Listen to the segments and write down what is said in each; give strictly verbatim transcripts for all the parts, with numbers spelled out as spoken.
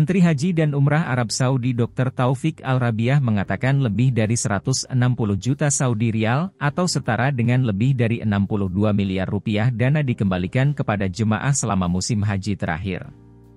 Menteri Haji dan Umrah Arab Saudi dokter Taufik Al-Rabiah mengatakan lebih dari seratus enam puluh juta Saudi Rial atau setara dengan lebih dari enam puluh dua miliar rupiah dana dikembalikan kepada jemaah selama musim haji terakhir.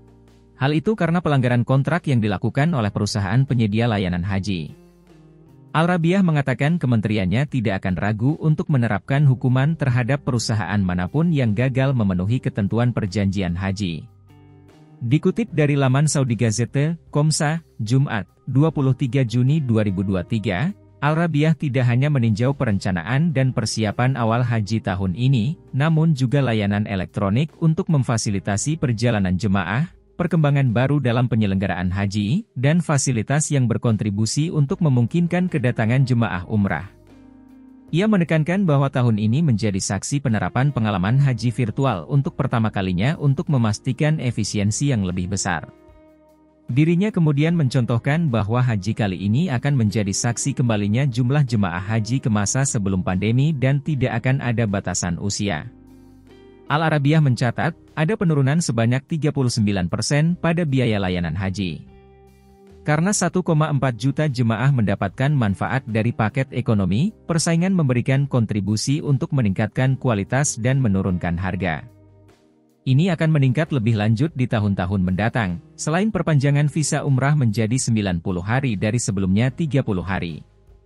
Hal itu karena pelanggaran kontrak yang dilakukan oleh perusahaan penyedia layanan haji. Al-Rabiah mengatakan kementeriannya tidak akan ragu untuk menerapkan hukuman terhadap perusahaan manapun yang gagal memenuhi ketentuan perjanjian haji. Dikutip dari laman Saudi Gazette, Komsa, Jumat, dua puluh tiga Juni dua ribu dua puluh tiga, Al-Rabiah tidak hanya meninjau perencanaan dan persiapan awal haji tahun ini, namun juga layanan elektronik untuk memfasilitasi perjalanan jemaah, perkembangan baru dalam penyelenggaraan haji, dan fasilitas yang berkontribusi untuk memungkinkan kedatangan jemaah umrah. Ia menekankan bahwa tahun ini menjadi saksi penerapan pengalaman haji virtual untuk pertama kalinya untuk memastikan efisiensi yang lebih besar. Dirinya kemudian mencontohkan bahwa haji kali ini akan menjadi saksi kembalinya jumlah jemaah haji ke masa sebelum pandemi dan tidak akan ada batasan usia. Al-Arabiah mencatat, ada penurunan sebanyak tiga puluh sembilan persen pada biaya layanan haji. Karena satu koma empat juta jemaah mendapatkan manfaat dari paket ekonomi, persaingan memberikan kontribusi untuk meningkatkan kualitas dan menurunkan harga. Ini akan meningkat lebih lanjut di tahun-tahun mendatang, selain perpanjangan visa umrah menjadi sembilan puluh hari dari sebelumnya tiga puluh hari.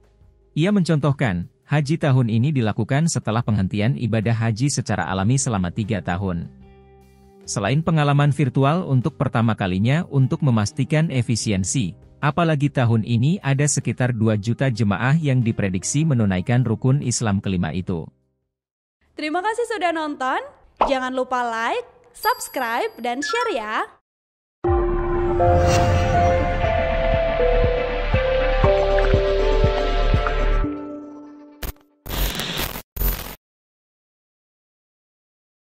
Ia mencontohkan, haji tahun ini dilakukan setelah penghentian ibadah haji secara alami selama tiga tahun. Selain pengalaman virtual untuk pertama kalinya untuk memastikan efisiensi, apalagi tahun ini ada sekitar dua juta jemaah yang diprediksi menunaikan rukun Islam kelima itu. Terima kasih sudah nonton, jangan lupa like, subscribe, dan share ya!